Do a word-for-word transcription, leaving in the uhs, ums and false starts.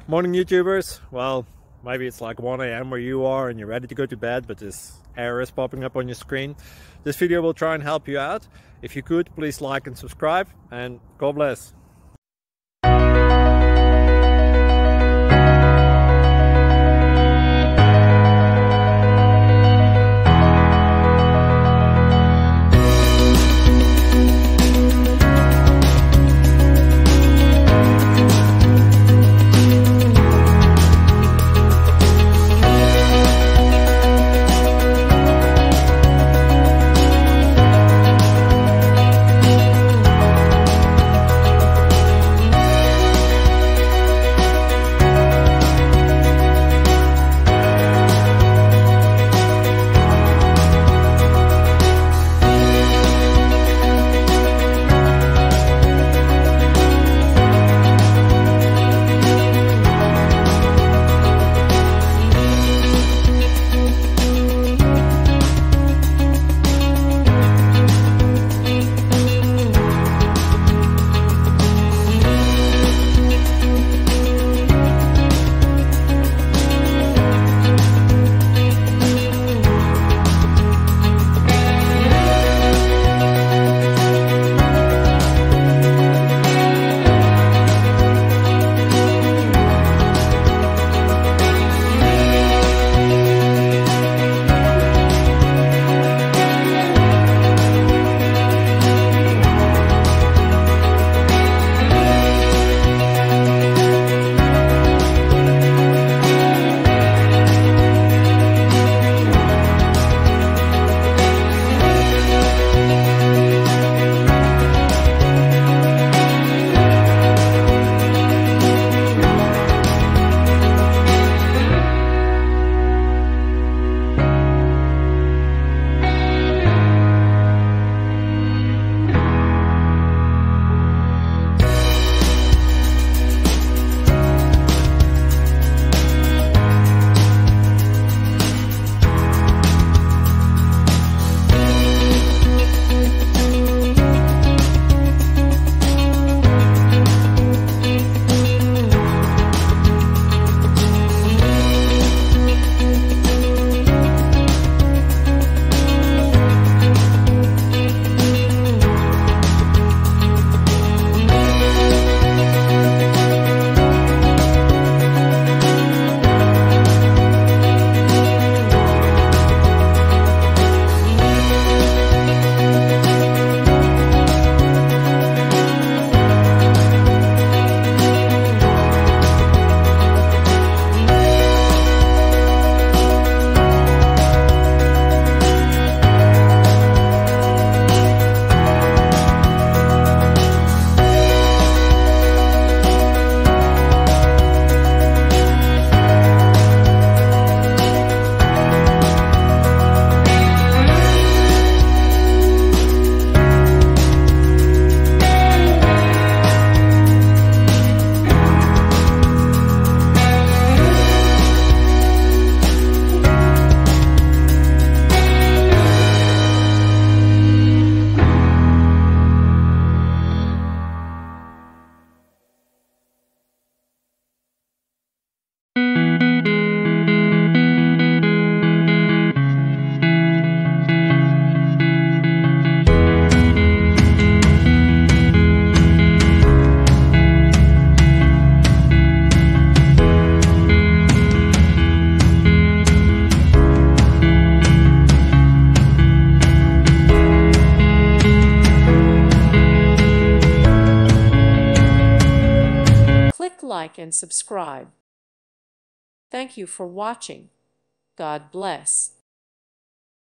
Morning YouTubers. Well, maybe it's like one A M where you are and you're ready to go to bed, but this error is popping up on your screen. This video will try and help you out. If you could, please like and subscribe, and God bless. Like and subscribe. Thank you for watching. God bless.